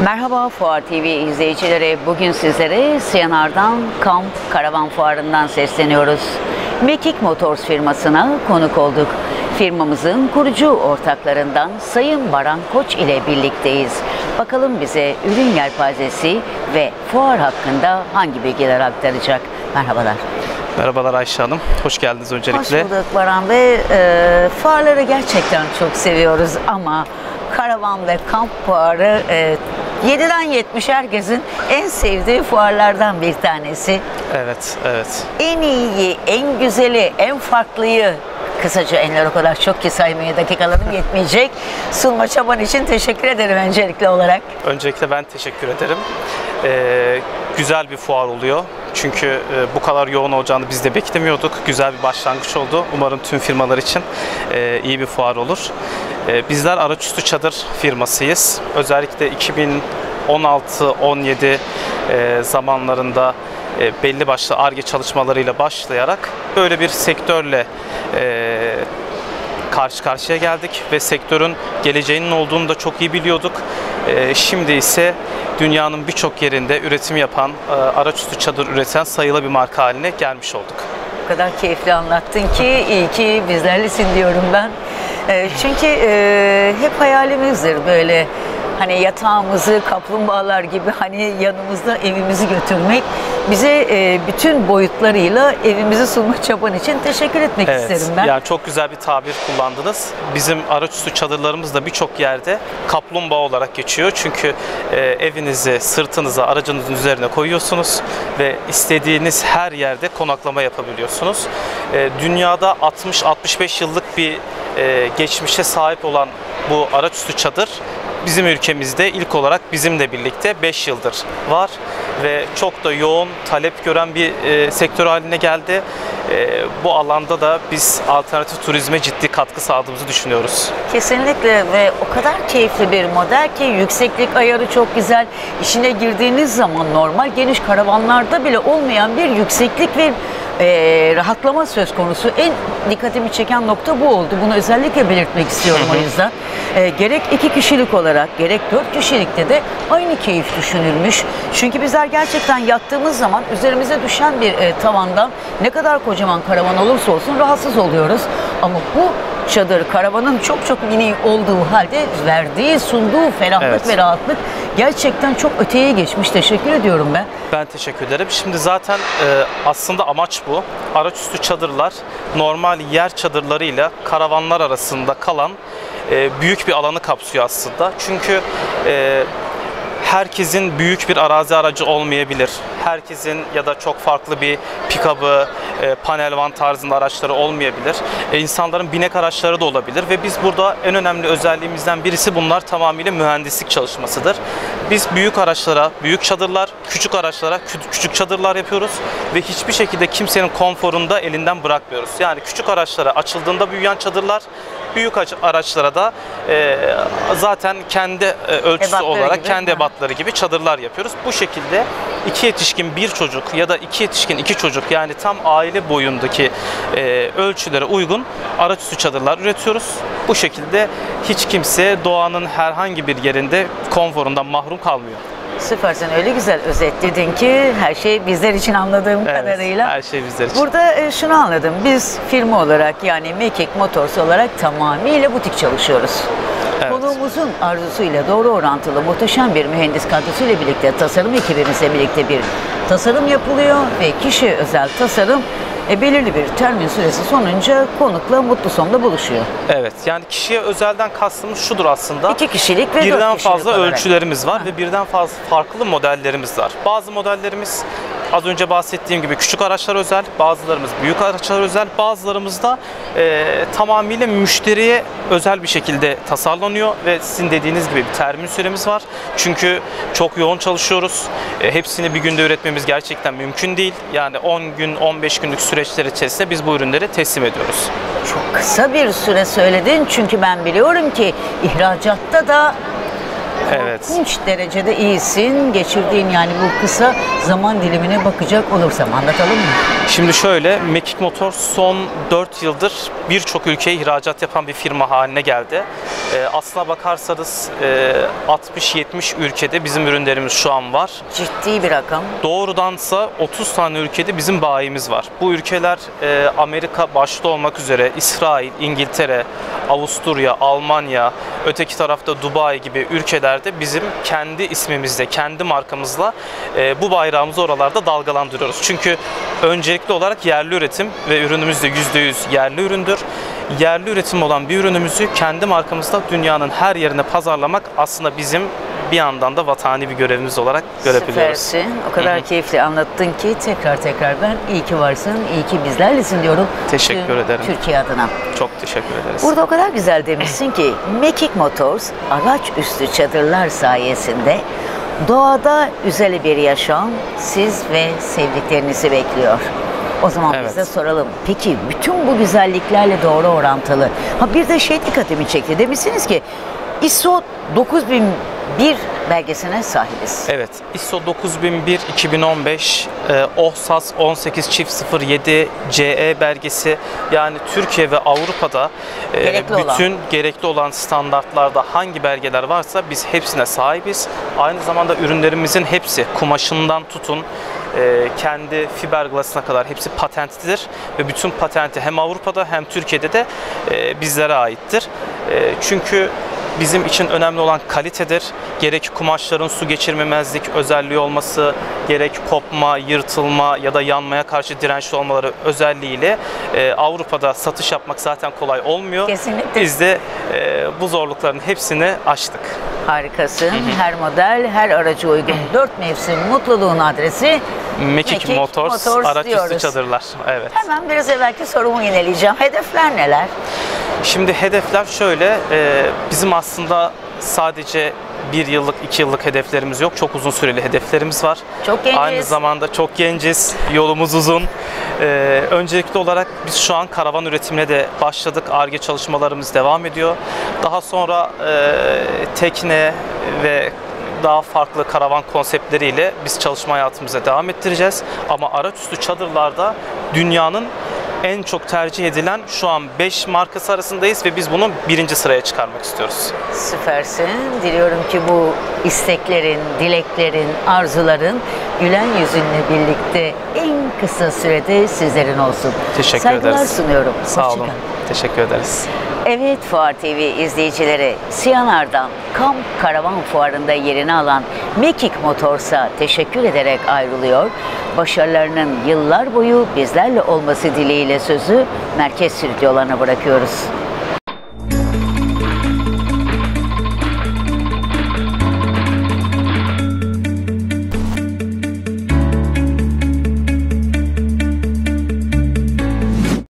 Merhaba Fuar TV izleyicileri. Bugün sizlere Siyanar'dan Kamp Karavan Fuarı'ndan sesleniyoruz. Mekik Motors firmasına konuk olduk. Firmamızın kurucu ortaklarından Sayın Baran Koç ile birlikteyiz. Bakalım bize ürün yelpazesi ve fuar hakkında hangi bilgiler aktaracak? Merhabalar. Merhabalar Ayşe Hanım. Hoş geldiniz öncelikle. Hoş bulduk Baran Bey. Fuarları gerçekten çok seviyoruz ama karavan ve kamp fuarı 7'den 70 herkesin en sevdiği fuarlardan bir tanesi. Evet, evet. En iyi, en güzeli, en farklıyı, kısaca enler o kadar çok ki saymaya dakikalarım yetmeyecek. Sunma çaban için teşekkür ederim öncelikli olarak. Öncelikle ben teşekkür ederim. Güzel bir fuar oluyor. Çünkü bu kadar yoğun olacağını biz de beklemiyorduk. Güzel bir başlangıç oldu. Umarım tüm firmalar için iyi bir fuar olur. Bizler araçüstü çadır firmasıyız. Özellikle 2016-17 zamanlarında belli başlı Ar-Ge çalışmalarıyla başlayarak böyle bir sektörle karşı karşıya geldik ve sektörün geleceğinin olduğunu da çok iyi biliyorduk. Şimdi ise dünyanın birçok yerinde üretim yapan, araçüstü çadır üreten sayılı bir marka haline gelmiş olduk. O kadar keyifli anlattın ki iyi ki bizlerlesin diyorum ben. Çünkü hep hayalimizdir böyle hani yatağımızı kaplumbağalar gibi hani yanımızda evimizi götürmek. Bize bütün boyutlarıyla evimizi sunma çaban için teşekkür etmek isterim ben. Yani çok güzel bir tabir kullandınız. Bizim araçüstü çadırlarımız da birçok yerde kaplumbağa olarak geçiyor. Çünkü evinizi sırtınıza, aracınızın üzerine koyuyorsunuz ve istediğiniz her yerde konaklama yapabiliyorsunuz. Dünyada 60-65 yıllık bir geçmişe sahip olan bu araçüstü çadır bizim ülkemizde ilk olarak bizimle birlikte 5 yıldır var ve çok da yoğun talep gören bir sektör haline geldi. Bu alanda da biz alternatif turizme ciddi katkı sağladığımızı düşünüyoruz. Kesinlikle ve o kadar keyifli bir model ki yükseklik ayarı çok güzel. İçine girdiğiniz zaman normal geniş karavanlarda bile olmayan bir yükseklik ve rahatlama söz konusu. En dikkatimi çeken nokta bu oldu. Bunu özellikle belirtmek istiyorum o yüzden. Gerek 2 kişilik olarak gerek 4 kişilikte de aynı keyif düşünülmüş. Çünkü bizler gerçekten yattığımız zaman üzerimize düşen bir tavandan ne kadar kocaman karavan olursa olsun rahatsız oluyoruz. Ama bu çadır karavanın çok mini olduğu halde verdiği, sunduğu ferahlık ve rahatlık gerçekten çok öteye geçmiş. Teşekkür ediyorum ben. Ben teşekkür ederim. Şimdi zaten aslında amaç bu. Araçüstü çadırlar normal yer çadırlarıyla karavanlar arasında kalan büyük bir alanı kapsıyor aslında. Çünkü herkesin büyük bir arazi aracı olmayabilir. Herkesin ya da çok farklı bir pick-up'ı, panel van tarzında araçları olmayabilir. İnsanların binek araçları da olabilir ve biz burada en önemli özelliğimizden birisi bunlar tamamıyla mühendislik çalışmasıdır. Biz büyük araçlara büyük çadırlar, küçük araçlara küçük çadırlar yapıyoruz ve hiçbir şekilde kimsenin konforunu da elinden bırakmıyoruz. Yani küçük araçlara açıldığında büyüyen çadırlar, büyük araçlara da zaten kendi ölçüsü olarak gibi, kendi ebatları gibi çadırlar yapıyoruz. Bu şekilde 2 yetişkin 1 çocuk ya da 2 yetişkin 2 çocuk yani tam aile boyundaki ölçülere uygun araçüstü çadırlar üretiyoruz. Bu şekilde hiç kimse doğanın herhangi bir yerinde konforundan mahrum kalmıyor. Süpersin, öyle güzel özetledin ki her şey bizler için anladığım kadarıyla. Her şey bizler için. Burada şunu anladım, biz firma olarak yani Mekik Motors olarak tamamıyla butik çalışıyoruz. Evet. Konuğumuzun arzusuyla doğru orantılı muhteşem bir mühendis kadrosuyla birlikte tasarım ekibimizle birlikte bir tasarım yapılıyor ve kişi özel tasarım belirli bir termin süresi sonunca konukla mutlu sonunda buluşuyor. Evet, yani kişiye özelden kastımız şudur aslında. 2 kişilik ve 4 birden kişilik fazla olarak ölçülerimiz var ve birden fazla farklı modellerimiz var. Bazı modellerimiz az önce bahsettiğim gibi küçük araçlar özel, bazılarımız büyük araçlar özel, bazılarımız da tamamıyla müşteriye özel bir şekilde tasarlanıyor ve sizin dediğiniz gibi bir termin süremiz var. Çünkü çok yoğun çalışıyoruz. Hepsini bir günde üretmemiz gerçekten mümkün değil. Yani 10 gün, 15 günlük süreçler içerisinde biz bu ürünleri teslim ediyoruz. Çok kısa bir süre söyledin çünkü ben biliyorum ki ihracatta da Evet. Korkunç derecede iyisin. Geçirdiğin yani bu kısa zaman dilimine bakacak olursam anlatalım mı? Şimdi şöyle, Mekik Motor son 4 yıldır birçok ülkeye ihracat yapan bir firma haline geldi. Aslına bakarsanız 60-70 ülkede bizim ürünlerimiz şu an var. Ciddi bir rakam. Doğrudansa 30 tane ülkede bizim bayimiz var. Bu ülkeler Amerika başta olmak üzere İsrail, İngiltere, Avusturya, Almanya, öteki tarafta Dubai gibi ülkelerde bizim kendi ismimizle, kendi markamızla bu bayrağımızı oralarda dalgalandırıyoruz. Çünkü öncelikli olarak yerli üretim ve ürünümüz de %100 yerli üründür. Yerli üretim olan bir ürünümüzü kendi markamızla dünyanın her yerine pazarlamak aslında bizim bir yandan da vatani bir görevimiz olarak görebiliyoruz. Süpersin. O kadar keyifli anlattın ki tekrar ben iyi ki varsın, iyi ki bizlerlesin diyorum. Teşekkür ederim. Türkiye adına. Çok teşekkür ederiz. Burada o kadar güzel demişsin ki Mekik Motors araç üstü çadırlar sayesinde doğada güzel bir yaşam siz ve sevdiklerinizi bekliyor. O zaman biz de soralım. Peki bütün bu güzelliklerle doğru orantılı. Bir de dikkatimi çekti. Demişsiniz ki ISO 9001 belgesine sahibiz. Evet, ISO 9001 2015, OHSAS 18.07 CE belgesi, yani Türkiye ve Avrupa'da gerekli olan standartlarda hangi belgeler varsa biz hepsine sahibiz. Aynı zamanda ürünlerimizin hepsi kumaşından tutun kendi fiberglass'ına kadar hepsi patentlidir ve bütün patenti hem Avrupa'da hem Türkiye'de de bizlere aittir. Çünkü bizim için önemli olan kalitedir. Gerek kumaşların su geçirmemezlik özelliği olması, gerek kopma, yırtılma ya da yanmaya karşı dirençli olmaları özelliğiyle Avrupa'da satış yapmak zaten kolay olmuyor. Kesinlikle. Biz de bu zorlukların hepsini aştık. Harikasın. Her model, her araca uygun 4 mevsim mutluluğun adresi Mekik Motors araç üstü çadırlar. Evet. Hemen biraz evvelki sorumu yineleyeceğim. Hedefler neler? Şimdi hedefler şöyle, bizim aslında sadece 1 yıllık, 2 yıllık hedeflerimiz yok. Çok uzun süreli hedeflerimiz var. Çok genciz. Aynı zamanda çok genciz, yolumuz uzun. Öncelikli olarak biz şu an karavan üretimine de başladık. Ar-Ge çalışmalarımız devam ediyor. Daha sonra tekne ve daha farklı karavan konseptleriyle biz çalışma hayatımıza devam ettireceğiz. Ama araçüstü çadırlarda dünyanın en çok tercih edilen şu an 5 markası arasındayız ve biz bunu 1. sıraya çıkarmak istiyoruz. Süpersin. Diliyorum ki bu isteklerin, dileklerin, arzuların gülen yüzünle birlikte en kısa sürede sizlerin olsun. Teşekkür Saygılar ederiz. sunuyorum. Sağ olun. Teşekkür ederiz. Evet, Fuar TV izleyicileri, Siyanar'dan Kamp Karavan Fuarı'nda yerini alan Mekik Motors'a teşekkür ederek ayrılıyor. Başarılarının yıllar boyu bizlerle olması dileğiyle sözü merkez stüdyolarına bırakıyoruz.